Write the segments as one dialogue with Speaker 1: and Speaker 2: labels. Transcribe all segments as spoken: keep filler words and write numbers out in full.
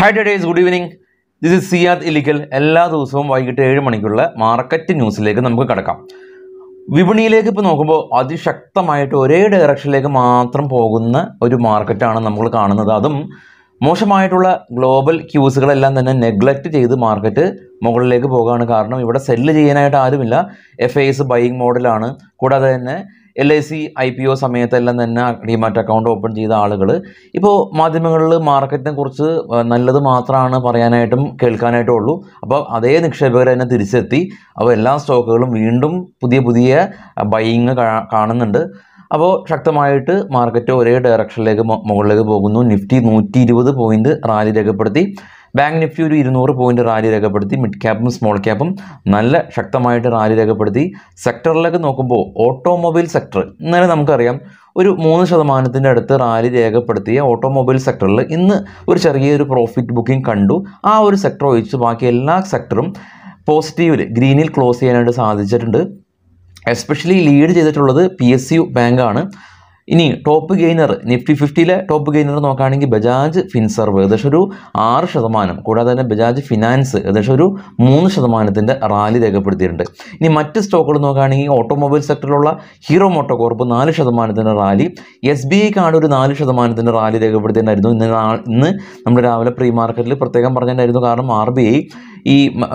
Speaker 1: Hi today's good evening. This is Ellickal. എല്ലാ ദിവസവും വൈകിട്ട് ഏഴ് മണിക്കുള്ള മാർക്കറ്റ് ന്യൂസിലേക്ക് നമുക്ക് കടക്കാം. വിപണിയിലേക്ക് ഇപ്പോൾ നോക്കുമ്പോൾ അതിശക്തമായിട്ട് ഒരേ ഡയറക്ഷനിലേക്ക് മാത്രം പോകുന്ന ഒരു മാർക്കറ്റാണ് നമ്മൾ കാണുന്നത്. അതും മോശമായിട്ടുള്ള ഗ്ലോബൽ ക്യൂസുകളെല്ലാം തന്നെ നെഗ്ലക്റ്റ് ചെയ്ത് മാർക്കറ്റ് മുകളിലേക്ക് പോകുകയാണ്. കാരണം ഇവിടെ സെല്ല് ചെയ്യാനായിട്ട് ആരുമില്ല. എഫ് ഐ എസ് ബൈയിങ് മോഡലാണ്. കൂടാതെ തന്നെ L I C I P O സമയത്തെല്ലാം തന്നെ ഡിമാറ്റ് അക്കൗണ്ട് ഓപ്പൺ ചെയ്ത ആളുകൾ ഇപ്പോൾ മാധ്യമങ്ങളിൽ മാർക്കറ്റിനെ കുറിച്ച് നല്ലത് മാത്രമാണ് പറയാനായിട്ടും കേൾക്കാനായിട്ടും ഉള്ളൂ. അപ്പോൾ അതേ നിക്ഷേപകർ തന്നെ തിരിച്ചെത്തി. അപ്പോൾ എല്ലാ സ്റ്റോക്കുകളും വീണ്ടും പുതിയ പുതിയ ബൈയിങ് കാണുന്നുണ്ട്. അപ്പോൾ ശക്തമായിട്ട് മാർക്കറ്റ് ഒരേ ഡയറക്ഷനിലേക്ക് മുകളിലേക്ക് പോകുന്നു. നിഫ്റ്റി നൂറ്റി ഇരുപത് പോയിൻറ്റ് റാലി രേഖപ്പെടുത്തി. ബാങ്ക് നിഫ്റ്റി ഒരു ഇരുന്നൂറ് പോയിൻറ്റ് റാലി രേഖപ്പെടുത്തി. മിഡ് ക്യാപ്പും സ്മോൾ ക്യാപ്പും നല്ല ശക്തമായിട്ട് റാലി രേഖപ്പെടുത്തി. സെക്ടറിലേക്ക് നോക്കുമ്പോൾ ഓട്ടോമൊബൈൽ സെക്ടർ ഇന്നലെ നമുക്കറിയാം ഒരു മൂന്ന് ശതമാനത്തിൻ്റെ അടുത്ത് റാലി രേഖപ്പെടുത്തിയ ഓട്ടോമൊബൈൽ സെക്ടറിൽ ഇന്ന് ഒരു ചെറിയൊരു പ്രോഫിറ്റ് ബുക്കിംഗ് കണ്ടു. ആ ഒരു സെക്ടർ ഒഴിച്ച് ബാക്കി എല്ലാ സെക്ടറും പോസിറ്റീവിൽ ഗ്രീനിൽ ക്ലോസ് ചെയ്യാനായിട്ട് സാധിച്ചിട്ടുണ്ട്. എസ്പെഷ്യലി ലീഡ് ചെയ്തിട്ടുള്ളത് പി എസ് യു ബാങ്കാണ്. ഇനി ടോപ്പ് ഗെയിനർ നിഫ്റ്റി ഫിഫ്റ്റിയിലെ ടോപ്പ് ഗെയിനർ നോക്കുകയാണെങ്കിൽ ബജാജ് ഫിൻസർവ് ഏകദേശം ഒരു ആറ് ശതമാനം കൂടാതെ തന്നെ ബജാജ് ഫിനാൻസ് ഏകദേശം ഒരു മൂന്ന് ശതമാനത്തിൻ്റെ റാലി രേഖപ്പെടുത്തിയിട്ടുണ്ട്. ഇനി മറ്റ് സ്റ്റോക്കുകൾ നോക്കുകയാണെങ്കിൽ ഓട്ടോമൊബൈൽ സെക്ടറിലുള്ള ഹീറോ മോട്ടോ കോർപ്പ് നാല് ശതമാനത്തിൻ്റെ റാലി, എസ് ബി ഐക്കാണ് ഒരു നാല് ശതമാനത്തിൻ്റെ റാലി രേഖപ്പെടുത്തിയിട്ടുണ്ടായിരുന്നു. ഇന്ന് ഇന്ന് നമ്മൾ രാവിലെ പ്രീ മാർക്കറ്റിൽ പ്രത്യേകം പറഞ്ഞിട്ടുണ്ടായിരുന്നു. കാരണം ആർ ബി ഐ ഈ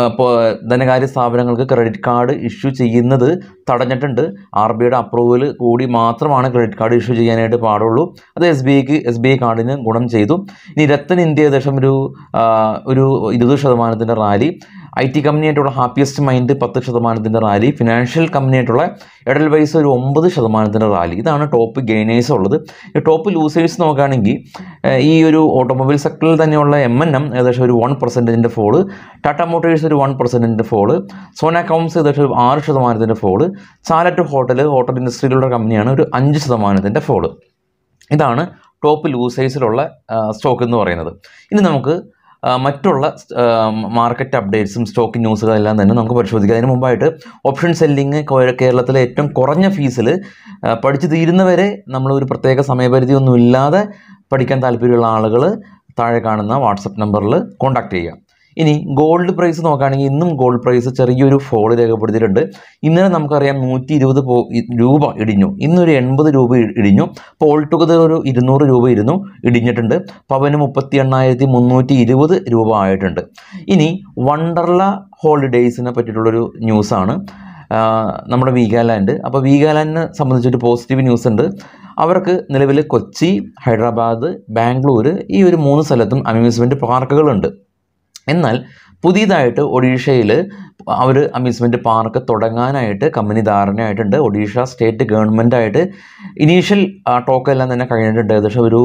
Speaker 1: ധനകാര്യ സ്ഥാപനങ്ങൾക്ക് ക്രെഡിറ്റ് കാർഡ് ഇഷ്യൂ ചെയ്യുന്നത് തടഞ്ഞിട്ടുണ്ട്. ആർ ബി ഐയുടെ അപ്രൂവൽ കൂടി മാത്രമാണ് ക്രെഡിറ്റ് കാർഡ് ഇഷ്യൂ ചെയ്യാനായിട്ട് പാടുള്ളൂ. അത് എസ് ബി ഐക്ക് എസ് ബി ഐ കാർഡിന് ഗുണം ചെയ്തു. ഇനി രത്തൻ ഇന്ത്യ ഏകദേശം ഒരു ഒരു ഇരുപത് ശതമാനത്തിൻ്റെ റാലി, ഐ ടി കമ്പനിയായിട്ടുള്ള ഹാപ്പിയസ്റ്റ് മൈൻഡ് പത്ത് ശതമാനത്തിൻ്റെ റാലി, ഫിനാൻഷ്യൽ കമ്പനിയായിട്ടുള്ള എഡൽവൈസ് ഒരു ഒമ്പത് ശതമാനത്തിൻ്റെ റാലി. ഇതാണ് ടോപ്പ് ഗെയിനേഴ്സ് ഉള്ളത്. ഈ ടോപ്പ് ലൂസേഴ്സ് നോക്കുകയാണെങ്കിൽ ഈ ഒരു ഓട്ടോമൊബൈൽ സെക്ടറിൽ തന്നെയുള്ള എം എൻ എം ഏകദേശം ഒരു വൺ പെർസെൻറ്റേജിൻ്റെ ഫോള്, ടാറ്റ മോട്ടോഴ്സ് ഒരു വൺ പെർസെൻറ്റിൻ്റെ ഫോള്, സോന കോംസ് ഏകദേശം ഒരു ആറ് ശതമാനത്തിൻ്റെ ഫോള്, ചാലറ്റ് ഹോട്ടൽ ഹോട്ടൽ ഇൻഡസ്ട്രിയിലുള്ള കമ്പനിയാണ് ഒരു അഞ്ച് ശതമാനത്തിൻ്റെ ഫോള്. ഇതാണ് ടോപ്പ് ലൂസേഴ്സിലുള്ള സ്റ്റോക്ക് എന്ന് പറയുന്നത്. ഇനി നമുക്ക് മറ്റുള്ള മാർക്കറ്റ് അപ്ഡേറ്റ്സും സ്റ്റോക്ക് ന്യൂസുകളെല്ലാം തന്നെ നമുക്ക് പരിശോധിക്കാം. അതിന് മുമ്പായിട്ട് ഓപ്ഷൻ സെല്ലിങ് കേരളത്തിലെ ഏറ്റവും കുറഞ്ഞ ഫീസിൽ പഠിച്ചു തീരുന്നവരെ നമ്മളൊരു പ്രത്യേക സമയപരിധി ഒന്നും ഇല്ലാതെ പഠിക്കാൻ താല്പര്യമുള്ള ആളുകൾ താഴെ കാണുന്ന വാട്സപ്പ് നമ്പറിൽ കോൺടാക്റ്റ് ചെയ്യുക. ഇനി ഗോൾഡ് പ്രൈസ് നോക്കുകയാണെങ്കിൽ ഇന്നും ഗോൾഡ് പ്രൈസ് ചെറിയൊരു ഫോൾ രേഖപ്പെടുത്തിയിട്ടുണ്ട്. ഇന്നലെ നമുക്കറിയാം നൂറ്റി ഇരുപത് പോ രൂപ ഇടിഞ്ഞു. ഇന്നൊരു എൺപത് രൂപ ഇടിഞ്ഞു. അപ്പോൾ ഓൾ ടുഗദർ ഒരു ഇരുന്നൂറ് രൂപ ഇരുന്നു ഇടിഞ്ഞിട്ടുണ്ട്. പവന് മുപ്പത്തി എണ്ണായിരത്തി മുന്നൂറ്റി ഇരുപത് രൂപ ആയിട്ടുണ്ട്. ഇനി വണ്ടർല ഹോളിഡേയ്സിനെ പറ്റിയിട്ടുള്ളൊരു ന്യൂസാണ് നമ്മുടെ വീഗാലാൻഡ്. അപ്പോൾ വീഗാലാൻഡിനെ സംബന്ധിച്ചൊരു പോസിറ്റീവ് ന്യൂസ് ഉണ്ട്. അവർക്ക് നിലവിൽ കൊച്ചി, ഹൈദരാബാദ്, ബാംഗ്ലൂർ ഈ ഒരു മൂന്ന് സ്ഥലത്തും അമ്യൂസ്മെൻറ്റ് പാർക്കുകളുണ്ട്. എന്നാൽ പുതിയതായിട്ട് ഒഡീഷയിൽ അവർ അമ്യൂസ്മെൻറ്റ് പാർക്ക് തുടങ്ങാനായിട്ട് കമ്പനി ധാരണയായിട്ടുണ്ട്. ഒഡീഷ സ്റ്റേറ്റ് ഗവൺമെൻറ്റായിട്ട് ഇനീഷ്യൽ ടോക്കെല്ലാം തന്നെ കഴിഞ്ഞിട്ടുണ്ട്. ഏകദേശം ഒരു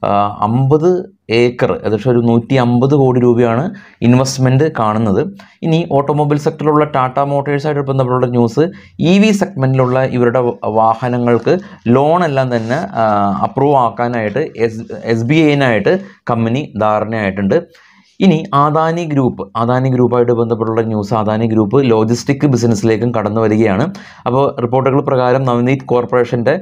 Speaker 1: അമ്പത് ഏക്കർ ഏകദേശം ഒരു നൂറ്റി അമ്പത് കോടി രൂപയാണ് ഇൻവെസ്റ്റ്മെൻറ്റ് കാണുന്നത്. ഇനി ഓട്ടോമൊബൈൽ സെക്ടറിലുള്ള ടാറ്റ മോട്ടോഴ്സായിട്ട് ബന്ധപ്പെട്ടുള്ള ന്യൂസ്, ഇ വി സെഗ്മെൻറ്റിലുള്ള ഇവരുടെ വാഹനങ്ങൾക്ക് ലോണെല്ലാം തന്നെ അപ്രൂവ് ആക്കാനായിട്ട് എസ് എസ് ബി ഐനായിട്ട് കമ്പനി ധാരണയായിട്ടുണ്ട്. ഇനി അദാനി ഗ്രൂപ്പ് അദാനി ഗ്രൂപ്പായിട്ട് ബന്ധപ്പെട്ടുള്ള ന്യൂസ്, അദാനി ഗ്രൂപ്പ് ലോജിസ്റ്റിക് ബിസിനസ്സിലേക്കും കടന്നു വരികയാണ്. അപ്പോൾ റിപ്പോർട്ടുകൾ പ്രകാരം നവനീത് കോർപ്പറേഷൻ്റെ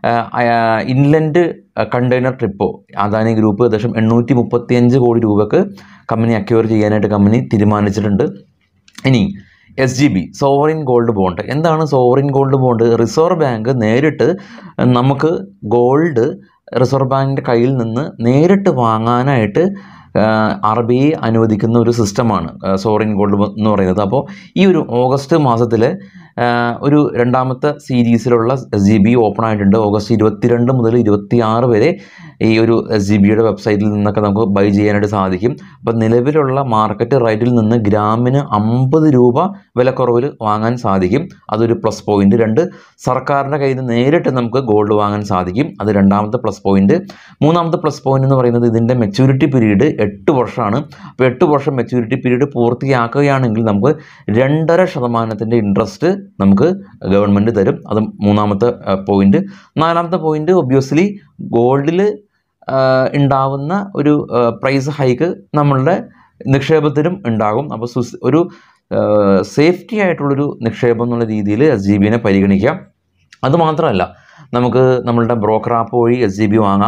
Speaker 1: ഇൻലൻഡ് കണ്ടെയ്നർ ട്രിപ്പോ അദാനി ഗ്രൂപ്പ് ഏകദേശം എണ്ണൂറ്റി മുപ്പത്തി അഞ്ച് കോടി രൂപക്ക് കമ്പനി അക്വയർ ചെയ്യാനായിട്ട് കമ്പനി തീരുമാനിച്ചിട്ടുണ്ട്. ഇനി S G B sovereign gold bond. എന്താണ് sovereign gold bond? Reserve Bank നേരിട്ട് നമുക്ക് ഗോൾഡ് റിസർവ് ബാങ്കിൻ്റെ കയ്യിൽ നിന്ന് നേരിട്ട് വാങ്ങാനായിട്ട് ആർ ബി ഐ അനുവദിക്കുന്ന ഒരു സിസ്റ്റമാണ് സോവറിൻ ഗോൾഡ് എന്ന് പറയുന്നത്. അപ്പോൾ ഈ ഒരു ഓഗസ്റ്റ് മാസത്തിൽ ഒരു രണ്ടാമത്തെ സീരീസിലുള്ള എസ് ജി ബി ഓപ്പൺ ആയിട്ടുണ്ട്. ഓഗസ്റ്റ് ഇരുപത്തിരണ്ട് മുതൽ ഇരുപത്തി ആറ് വരെ ഈ ഒരു എസ് ജി ബിയുടെ വെബ്സൈറ്റിൽ നിന്നൊക്കെ നമുക്ക് ബൈ ചെയ്യാനായിട്ട് സാധിക്കും. അപ്പോൾ നിലവിലുള്ള മാർക്കറ്റ് റേറ്റിൽ നിന്ന് ഗ്രാമിന് അമ്പത് രൂപ വിലക്കുറവിൽ വാങ്ങാൻ സാധിക്കും. അതൊരു പ്ലസ് പോയിൻറ്റ്. രണ്ട്, സർക്കാരിൻ്റെ കയ്യിൽ നിന്ന് നേരിട്ട് നമുക്ക് ഗോൾഡ് വാങ്ങാൻ സാധിക്കും. അത് രണ്ടാമത്തെ പ്ലസ് പോയിൻറ്റ്. മൂന്നാമത്തെ പ്ലസ് പോയിൻ്റ് എന്ന് പറയുന്നത് ഇതിൻ്റെ മെച്യൂരിറ്റി പീരീഡ് എട്ട് വർഷമാണ്. അപ്പോൾ എട്ട് വർഷം മെച്യൂരിറ്റി പീരീഡ് പൂർത്തിയാക്കുകയാണെങ്കിൽ നമുക്ക് രണ്ടര ശതമാനത്തിൻ്റെ ഇൻട്രസ്റ്റ് നമുക്ക് ഗവൺമെൻറ് തരും. അത് മൂന്നാമത്തെ പോയിൻറ്റ്. നാലാമത്തെ പോയിൻറ്റ് ഒബ്വിയസ്ലി ഗോൾഡിൽ ഉണ്ടാവുന്ന ഒരു പ്രൈസ് ഹൈക്ക് നമ്മളുടെ നിക്ഷേപത്തിനും ഉണ്ടാകും. അപ്പോൾ ഒരു സേഫ്റ്റി ആയിട്ടുള്ളൊരു നിക്ഷേപം എന്നുള്ള രീതിയിൽ എസ് ജി ബിനെ പരിഗണിക്കാം. അതുമാത്രമല്ല നമുക്ക് നമ്മളുടെ ബ്രോക്കർ ആപ്പ് വഴി എസ് ജി ബി വാങ്ങാം.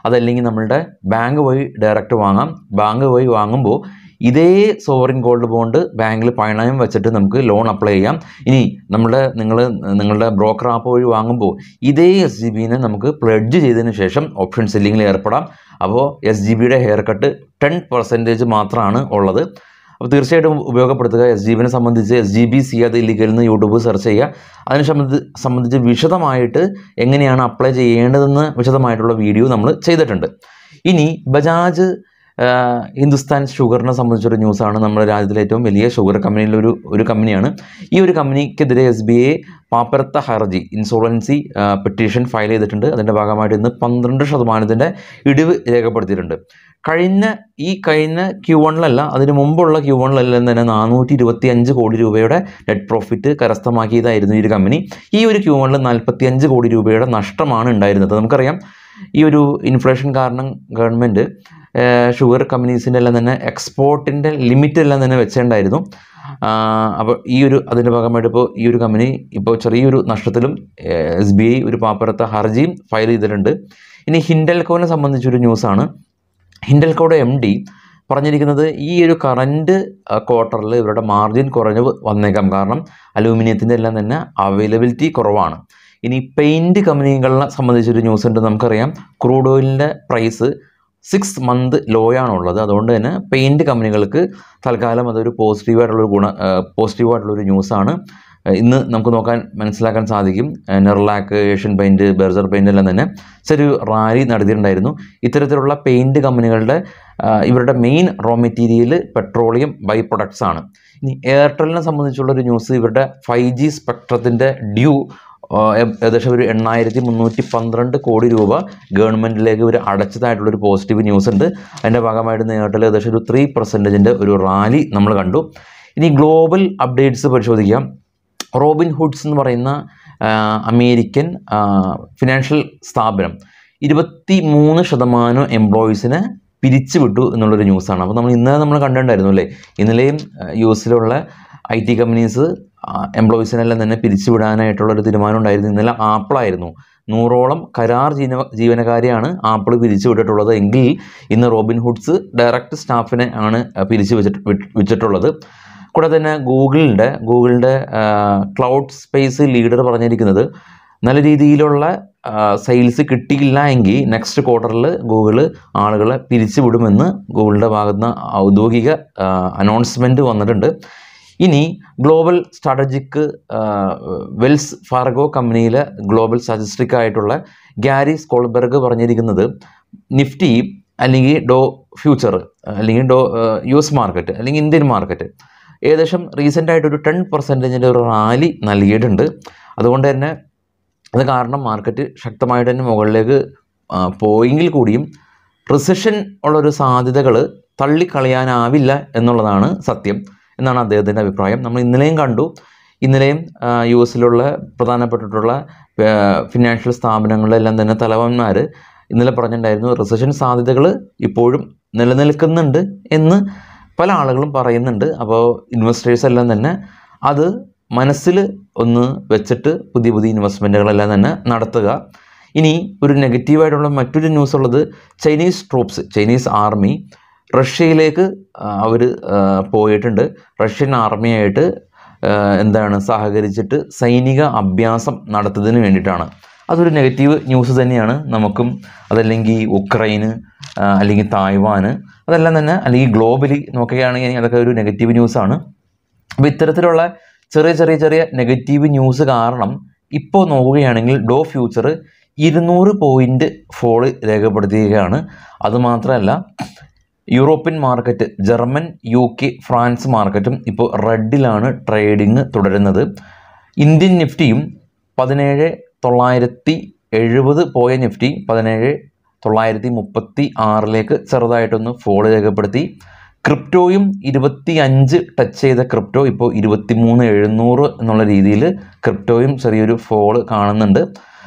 Speaker 1: അതല്ലെങ്കിൽ നമ്മളുടെ ബാങ്ക് വഴി ഡയറക്റ്റ് വാങ്ങാം. ബാങ്ക് വഴി വാങ്ങുമ്പോൾ ഇതേ സോവറിൻ ഗോൾഡ് ബോണ്ട് ബാങ്കിൽ പണയം വെച്ചിട്ട് നമുക്ക് ലോൺ അപ്ലൈ ചെയ്യാം. ഇനി നമ്മുടെ നിങ്ങൾ നിങ്ങളുടെ ബ്രോക്കർ ആപ്പ് വഴി വാങ്ങുമ്പോൾ ഇതേ എസ് ജി ബിനെ നമുക്ക് പ്ലെഡ്ജ് ചെയ്തതിന് ശേഷം ഓപ്ഷൻ സെല്ലിങ്ങിൽ ഏർപ്പെടാം. അപ്പോൾ എസ് ജി ബിയുടെ ഹെയർ കട്ട് ടെൻ പെർസെൻറ്റേജ് മാത്രമാണ് ഉള്ളത്. അപ്പോൾ തീർച്ചയായിട്ടും ഉപയോഗപ്പെടുത്തുക. എസ് ജി ബിനെ സംബന്ധിച്ച് S G B Siyad Illikkal എന്ന് യൂട്യൂബ് സെർച്ച് ചെയ്യുക. അതിനെ സംബന്ധിച്ച് സംബന്ധിച്ച് വിശദമായിട്ട് എങ്ങനെയാണ് അപ്ലൈ ചെയ്യേണ്ടതെന്ന് വിശദമായിട്ടുള്ള വീഡിയോ നമ്മൾ ചെയ്തിട്ടുണ്ട്. ഇനി ബജാജ് ഹിന്ദുസ്ഥാൻ ഷുഗറിനെ സംബന്ധിച്ചൊരു ന്യൂസാണ്. നമ്മുടെ രാജ്യത്തിലെ ഏറ്റവും വലിയ ഷുഗർ കമ്പനിയിലൊരു ഒരു കമ്പനിയാണ്. ഈ ഒരു കമ്പനിക്കെതിരെ എസ് ബി ഐ പാപ്പരത്ത ഹർജി ഇൻസോളൻസി പെറ്റീഷൻ ഫയൽ ചെയ്തിട്ടുണ്ട്. അതിൻ്റെ ഭാഗമായിട്ട് ഇന്ന് പന്ത്രണ്ട് ശതമാനത്തിൻ്റെ ഇടിവ് രേഖപ്പെടുത്തിയിട്ടുണ്ട്. കഴിഞ്ഞ ഈ കഴിഞ്ഞ ക്യൂ വണ്ണിലല്ല, അതിന് മുമ്പുള്ള ക്യൂ വണ്ണിലെല്ലാം തന്നെ നാനൂറ്റി ഇരുപത്തി അഞ്ച് കോടി രൂപയുടെ നെറ്റ് പ്രോഫിറ്റ് കരസ്ഥമാക്കിയതായിരുന്നു ഈ ഒരു കമ്പനി. ഈ ഒരു ക്യൂ വണ്ണിൽ നാൽപ്പത്തി അഞ്ച് കോടി രൂപയുടെ നഷ്ടമാണ് ഉണ്ടായിരുന്നത്. നമുക്കറിയാം ഈ ഒരു ഇൻഫ്ലേഷൻ കാരണം ഗവൺമെൻറ് ഷുഗർ കമ്പനീസിൻ്റെ എല്ലാം തന്നെ എക്സ്പോർട്ടിൻ്റെ ലിമിറ്റ് എല്ലാം തന്നെ വെച്ചിട്ടുണ്ടായിരുന്നു. അപ്പോൾ ഈ ഒരു അതിൻ്റെ ഭാഗമായിട്ട് ഇപ്പോൾ ഈ ഒരു കമ്പനി ഇപ്പോൾ ചെറിയൊരു നഷ്ടത്തിലും എസ് ബി ഐ ഒരു പാപ്പരത്ത ഹർജിയും ഫയൽ ചെയ്തിട്ടുണ്ട്. ഇനി ഹിൻഡൽകോനെ സംബന്ധിച്ചൊരു ന്യൂസാണ്. ഹിൻഡൽകോയുടെ എം ഡി പറഞ്ഞിരിക്കുന്നത് ഈ ഒരു കറൻറ്റ് ക്വാർട്ടറിൽ ഇവരുടെ മാർജിൻ കുറഞ്ഞ് വന്നേക്കാം. കാരണം അലൂമിനിയത്തിൻ്റെ എല്ലാം തന്നെ അവൈലബിലിറ്റി കുറവാണ്. ഇനി പെയിൻറ്റ് കമ്പനികളെ സംബന്ധിച്ചൊരു ന്യൂസ് ഉണ്ട്. നമുക്കറിയാം ക്രൂഡ് ഓയിലിൻ്റെ പ്രൈസ് സിക്സ് മന്ത് ലോയാണുള്ളത്. അതുകൊണ്ട് തന്നെ പെയിൻറ്റ് കമ്പനികൾക്ക് തൽക്കാലം അതൊരു പോസിറ്റീവായിട്ടുള്ളൊരു ഗുണ പോസിറ്റീവായിട്ടുള്ളൊരു ന്യൂസാണ്. ഇന്ന് നമുക്ക് നോക്കാൻ മനസ്സിലാക്കാൻ സാധിക്കും. Nerolac, Asian Paint, Berger Paint എല്ലാം തന്നെ ചെറിയൊരു റാലി നടത്തിയിട്ടുണ്ടായിരുന്നു. ഇത്തരത്തിലുള്ള പെയിൻറ്റ് കമ്പനികളുടെ ഇവരുടെ main raw material petroleum by products ആണ്. ഇനി എയർടെലിനെ സംബന്ധിച്ചുള്ളൊരു ന്യൂസ്, ഇവരുടെ ഫൈവ് ജി സ്പെക്ട്രത്തിൻ്റെ ഡ്യൂ ഏകദേശം ഒരു എണ്ണായിരത്തി മുന്നൂറ്റി പന്ത്രണ്ട് കോടി രൂപ ഗവൺമെൻറ്റിലേക്ക് ഒരു അടച്ചതായിട്ടുള്ളൊരു പോസിറ്റീവ് ന്യൂസ് ഉണ്ട്. അതിൻ്റെ ഭാഗമായിട്ട് എയർടെൽ ഏകദേശം ഒരു ത്രീ പെർസെൻറ്റേജിൻ്റെ ഒരു റാലി നമ്മൾ കണ്ടു. ഇനി ഗ്ലോബൽ അപ്ഡേറ്റ്സ് പരിശോധിക്കാം. റോബിൻ ഹുഡ്സ് എന്ന് പറയുന്ന അമേരിക്കൻ ഫിനാൻഷ്യൽ സ്ഥാപനം ഇരുപത്തി മൂന്ന് ശതമാനം എംപ്ലോയീസിനെ പിരിച്ചുവിട്ടു എന്നുള്ളൊരു ന്യൂസാണ്. അപ്പോൾ നമ്മൾ ഇന്നലെ നമ്മൾ കണ്ടിട്ടുണ്ടായിരുന്നു അല്ലേ, ഇന്നലെയും യു എസിലുള്ള ഐ ടി കമ്പനീസ് എംപ്ലോയീസിനെല്ലാം തന്നെ പിരിച്ചുവിടാനായിട്ടുള്ളൊരു തീരുമാനം ഉണ്ടായിരുന്നു. ഇന്നലെ ആപ്പിളായിരുന്നു. നൂറോളം കരാർ ജീവ ജീവനക്കാരെയാണ് ആപ്പിൾ പിരിച്ചു വിട്ടിട്ടുള്ളത്. എങ്കിൽ ഇന്ന് റോബിൻ ഹുഡ്സ് ഡയറക്റ്റ് സ്റ്റാഫിനെ ആണ് പിരിച്ചു വെച്ചിട്ട് വെച്ചിട്ടുള്ളത്. കൂടാതെ തന്നെ ഗൂഗിളിൻ്റെ ഗൂഗിളിൻ്റെ ക്ലൗഡ് സ്പേസ് ലീഡർ പറഞ്ഞിരിക്കുന്നത് നല്ല രീതിയിലുള്ള സെയിൽസ് കിട്ടിയില്ല എങ്കിൽ നെക്സ്റ്റ് ക്വാർട്ടറിൽ ഗൂഗിൾ ആളുകളെ പിരിച്ചുവിടുമെന്ന് ഗൂഗിളിൻ്റെ ഭാഗത്ത് നിന്ന് ഔദ്യോഗിക അനൗൺസ്മെൻറ്റ് വന്നിട്ടുണ്ട്. ഇനി ഗ്ലോബൽ സ്ട്രാറ്റജിക് വെൽസ് ഫാർഗോ കമ്പനിയിലെ ഗ്ലോബൽ സ്റ്റാറ്റിസ്റ്റിക് ആയിട്ടുള്ള ഗ്യാരി സ്കോൾബർഗ് പറഞ്ഞിരിക്കുന്നത് നിഫ്റ്റി അല്ലെങ്കിൽ ഡോ ഫ്യൂച്ചർ അല്ലെങ്കിൽ ഡോ യു എസ് മാർക്കറ്റ് അല്ലെങ്കിൽ ഇന്ത്യൻ മാർക്കറ്റ് ഏകദേശം റീസെൻ്റ് ആയിട്ടൊരു ടെൻ പെർസെൻറ്റേജിൻ്റെ ഒരു റാലി നൽകിയിട്ടുണ്ട്. അതുകൊണ്ട് തന്നെ അത് കാരണം മാർക്കറ്റ് ശക്തമായിട്ട് തന്നെ മുകളിലേക്ക് പോയെങ്കിൽ കൂടിയും റിസഷൻ ഉള്ളൊരു സാധ്യതകൾ തള്ളിക്കളയാനാവില്ല എന്നുള്ളതാണ് സത്യം എന്നാണ് അദ്ദേഹത്തിൻ്റെ അഭിപ്രായം. നമ്മൾ ഇന്നലെയും കണ്ടു, ഇന്നലെയും യു എസിലുള്ള പ്രധാനപ്പെട്ടിട്ടുള്ള ഫിനാൻഷ്യൽ സ്ഥാപനങ്ങളിലെല്ലാം തന്നെ തലവന്മാർ ഇന്നലെ പറഞ്ഞിട്ടുണ്ടായിരുന്നു റിസഷൻ സാധ്യതകൾ ഇപ്പോഴും നിലനിൽക്കുന്നുണ്ട് എന്ന് പല ആളുകളും പറയുന്നുണ്ട്. അപ്പോൾ ഇൻവെസ്റ്റേഴ്സ് എല്ലാം തന്നെ അത് മനസ്സിൽ ഒന്ന് വെച്ചിട്ട് പുതിയ പുതിയ ഇൻവെസ്റ്റ്മെൻറ്റുകളെല്ലാം തന്നെ നടത്തുക. ഇനി ഒരു നെഗറ്റീവായിട്ടുള്ള മറ്റൊരു ന്യൂസ് ഉള്ളത് ചൈനീസ് ട്രൂപ്സ് ചൈനീസ് ആർമി റഷ്യയിലേക്ക് അവർ പോയിട്ടുണ്ട്. റഷ്യൻ ആർമിയായിട്ട് എന്താണ് സഹകരിച്ചിട്ട് സൈനിക അഭ്യാസം നടത്തുന്നതിന് വേണ്ടിയിട്ടാണ്. അതൊരു നെഗറ്റീവ് ന്യൂസ് തന്നെയാണ് നമുക്കും. അതല്ലെങ്കിൽ ഉക്രൈന് അല്ലെങ്കിൽ തായ്വാന് അതെല്ലാം തന്നെ അല്ലെങ്കിൽ ഗ്ലോബലി നോക്കുകയാണെങ്കിൽ അതൊക്കെ ഒരു നെഗറ്റീവ് ന്യൂസാണ്. അപ്പോൾ ഇത്തരത്തിലുള്ള ചെറിയ ചെറിയ ചെറിയ നെഗറ്റീവ് ന്യൂസ് കാരണം ഇപ്പോൾ നോക്കുകയാണെങ്കിൽ ഡോ ഫ്യൂച്ചർ ഇരുന്നൂറ് പോയിൻ്റ് ഫോള് രേഖപ്പെടുത്തുകയാണ്. അതുമാത്രമല്ല European market German, U K, France മാർക്കറ്റും ഇപ്പോൾ റെഡിലാണ് ട്രേഡിങ് തുടരുന്നത്. ഇന്ത്യൻ നിഫ്റ്റിയും പതിനേഴ് തൊള്ളായിരത്തി എഴുപത് പോയ നിഫ്റ്റി പതിനേഴ് തൊള്ളായിരത്തി മുപ്പത്തി ആറിലേക്ക് ചെറുതായിട്ടൊന്ന് ഫോള് രേഖപ്പെടുത്തി. ക്രിപ്റ്റോയും ഇരുപത്തി അഞ്ച് ടച്ച് ചെയ്ത ക്രിപ്റ്റോ ഇപ്പോൾ ഇരുപത്തി മൂന്ന് എഴുന്നൂറ് എന്നുള്ള രീതിയിൽ ക്രിപ്റ്റോയും ചെറിയൊരു ഫോള് കാണുന്നുണ്ട്.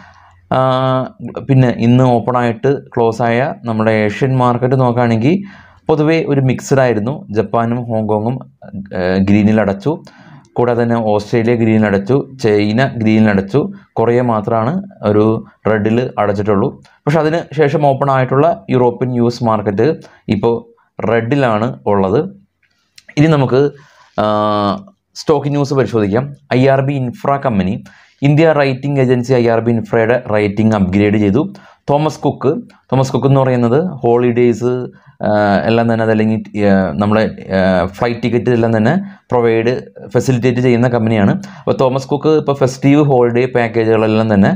Speaker 1: പിന്നെ ഇന്ന് ഓപ്പണായിട്ട് ക്ലോസ് ആയ നമ്മുടെ ഏഷ്യൻ മാർക്കറ്റ് നോക്കുകയാണെങ്കിൽ പൊതുവേ ഒരു മിക്സഡ് ആയിരുന്നു. ജപ്പാനും ഹോങ്കോങ്ങും ഗ്രീനിൽ അടച്ചു. കൂടാതെ തന്നെ ഓസ്ട്രേലിയ ഗ്രീനിൽ അടച്ചു, ചൈന ഗ്രീനിൽ അടച്ചു, കൊറിയ മാത്രമാണ് ഒരു റെഡിൽ അടച്ചിട്ടുള്ളൂ. പക്ഷെ അതിന് ശേഷം ഓപ്പൺ ആയിട്ടുള്ള യൂറോപ്യൻ യു എസ് മാർക്കറ്റ് ഇപ്പോൾ റെഡിലാണ് ഉള്ളത്. ഇനി നമുക്ക് സ്റ്റോക്ക് ന്യൂസ് പരിശോധിക്കാം. I R B Infra company, India rating agency I R B ഇൻഫ്രയുടെ റേറ്റിംഗ് അപ്ഗ്രേഡ് ചെയ്തു. തോമസ് കുക്ക് തോമസ് കുക്ക് എന്ന് പറയുന്നത് ഹോളിഡേയ്സ് എല്ലാം തന്നെ, അതല്ലെങ്കിൽ നമ്മളെ ഫ്ലൈറ്റ് ടിക്കറ്റ് എല്ലാം തന്നെ പ്രൊവൈഡ് ഫെസിലിറ്റേറ്റ് ചെയ്യുന്ന കമ്പനിയാണ്. അപ്പോൾ തോമസ് കുക്ക് ഇപ്പോൾ ഫെസ്റ്റീവ് ഹോളിഡേ പാക്കേജുകളെല്ലാം തന്നെ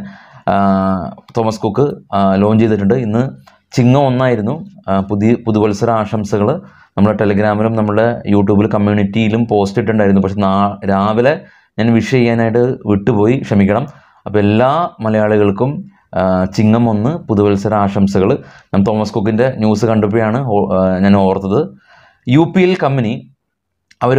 Speaker 1: തോമസ് കുക്ക് ലോഞ്ച് ചെയ്തിട്ടുണ്ട്. ഇന്ന് ചിങ്ങം ഒന്നായിരുന്നു. പുതിയ പുതുവത്സര ആശംസകൾ നമ്മുടെ ടെലിഗ്രാമിലും നമ്മുടെ യൂട്യൂബിൽ കമ്മ്യൂണിറ്റിയിലും പോസ്റ്റ് ഇട്ടിട്ടുണ്ടായിരുന്നു. പക്ഷെ നാ രാവിലെ ഞാൻ വിഷ് ചെയ്യാനായിട്ട് വിട്ടുപോയി, ക്ഷമിക്കണം. അപ്പോൾ എല്ലാ മലയാളികൾക്കും ചിങ്ങം ഒന്ന് പുതുവത്സര ആശംസകൾ. ഞാൻ തോമസ് കുക്കിൻ്റെ ന്യൂസ് കണ്ടപ്പോഴാണ് ഞാൻ ഓർത്തത്. യു പി എൽ കമ്പനി അവർ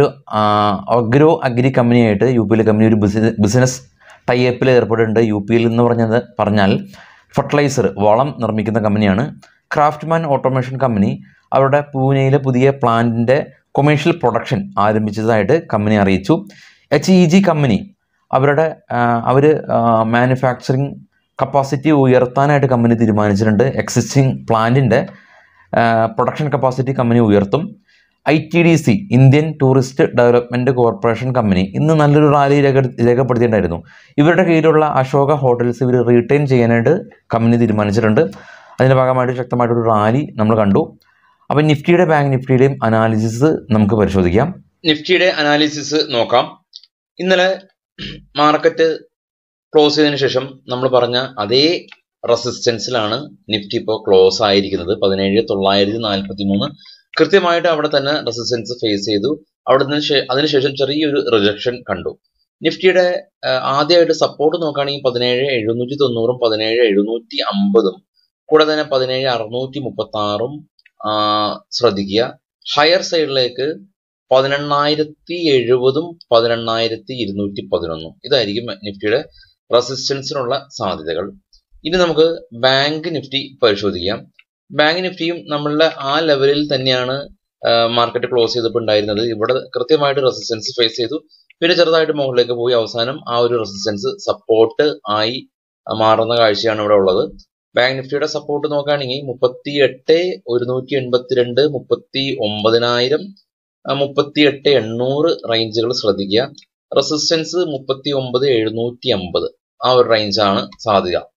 Speaker 1: അഗ്രോ അഗ്രി കമ്പനിയായിട്ട് യു പി എൽ കമ്പനി ഒരു ബിസിനസ് ബിസിനസ് ടൈപ്പിൽ ഏർപ്പെട്ടിട്ടുണ്ട്. യു പി എൽ എന്ന് പറഞ്ഞത് പറഞ്ഞാൽ ഫെർട്ടിലൈസർ, വളം നിർമ്മിക്കുന്ന കമ്പനിയാണ്. ക്രാഫ്റ്റ്മാൻ ഓട്ടോമേഷൻ കമ്പനി അവരുടെ പൂനെയിലെ പുതിയ പ്ലാന്റിൻ്റെ കൊമേഴ്ഷ്യൽ പ്രൊഡക്ഷൻ ആരംഭിച്ചതായിട്ട് കമ്പനി അറിയിച്ചു. എച്ച് ഇ ജി കമ്പനി അവരുടെ അവർ മാനുഫാക്ചറിങ് കപ്പാസിറ്റി ഉയർത്താനായിട്ട് കമ്പനി തീരുമാനിച്ചിട്ടുണ്ട്. എക്സിസ്റ്റിംഗ് പ്ലാന്റിൻ്റെ പ്രൊഡക്ഷൻ കപ്പാസിറ്റി കമ്പനി ഉയർത്തും. I T D C Indian tourist development corporation company ഇന്ന് നല്ലൊരു റാലി രേഖ രേഖപ്പെടുത്തിയിട്ടുണ്ടായിരുന്നു. ഇവരുടെ കീഴിലുള്ള അശോക ഹോട്ടൽസ് ഇവർ റീറ്റെയിൻ ചെയ്യാനായിട്ട് കമ്പനി തീരുമാനിച്ചിട്ടുണ്ട്. അതിൻ്റെ ഭാഗമായിട്ട് ശക്തമായിട്ടൊരു റാലി നമ്മൾ കണ്ടു. അപ്പം നിഫ്റ്റിയുടെ ബാങ്ക് നിഫ്റ്റിയുടെയും അനാലിസിസ് നമുക്ക് പരിശോധിക്കാം. നിഫ്റ്റിയുടെ അനാലിസിസ് നോക്കാം. ഇന്നലെ മാർക്കറ്റ് ക്ലോസ് ചെയ്തതിനു ശേഷം നമ്മൾ പറഞ്ഞ അതേ റെസിസ്റ്റൻസിലാണ് നിഫ്റ്റി ഇപ്പോൾ ക്ലോസ് ആയിരിക്കുന്നത്. പതിനേഴ് തൊള്ളായിരത്തി നാൽപ്പത്തി മൂന്ന് കൃത്യമായിട്ട് അവിടെ തന്നെ റെസിസ്റ്റൻസ് ഫേസ് ചെയ്തു. അവിടെ നിന്ന് അതിനുശേഷം ചെറിയൊരു റിജക്ഷൻ കണ്ടു. നിഫ്റ്റിയുടെ ആദ്യമായിട്ട് സപ്പോർട്ട് നോക്കുകയാണെങ്കിൽ പതിനേഴ് എഴുന്നൂറ്റി തൊണ്ണൂറും പതിനേഴ് എഴുന്നൂറ്റി അമ്പതും കൂടെ തന്നെ പതിനേഴ് അറുന്നൂറ്റി മുപ്പത്തി ആറും ശ്രദ്ധിക്കുക. ഹയർ സൈഡിലേക്ക് പതിനെണ്ണായിരത്തി എഴുപതും പതിനെണ്ണായിരത്തി ഇരുന്നൂറ്റി പതിനൊന്നും ഇതായിരിക്കും നിഫ്റ്റിയുടെ റെസിസ്റ്റൻസിനുള്ള സാധ്യതകൾ. ഇനി നമുക്ക് ബാങ്ക് നിഫ്റ്റി പരിശോധിക്കാം. ബാങ്ക് നിഫ്റ്റിയും നമ്മളുടെ ആ ലെവലിൽ തന്നെയാണ് മാർക്കറ്റ് ക്ലോസ് ചെയ്തപ്പോൾ ഉണ്ടായിരുന്നത്. ഇവിടെ കൃത്യമായിട്ട് റെസിസ്റ്റൻസ് ഫേസ് ചെയ്തു, പിന്നെ ചെറുതായിട്ട് മുകളിലേക്ക് പോയി അവസാനം ആ ഒരു റെസിസ്റ്റൻസ് സപ്പോർട്ട് ആയി മാറുന്ന കാഴ്ചയാണ് ഇവിടെ ഉള്ളത്. ബാങ്ക് നിഫ്റ്റിയുടെ സപ്പോർട്ട് നോക്കുകയാണെങ്കിൽ മുപ്പത്തി എട്ട് ഒരുന്നൂറ്റി എൺപത്തിരണ്ട് മുപ്പത്തി ഒമ്പതിനായിരം മുപ്പത്തി എട്ട് എണ്ണൂറ് റേഞ്ചുകൾ ശ്രദ്ധിക്കുക. റെസിസ്റ്റൻസ് മുപ്പത്തി ഒമ്പത് എഴുന്നൂറ്റി അമ്പത് ആ ഒരു റേഞ്ചാണ് സാധ്യത.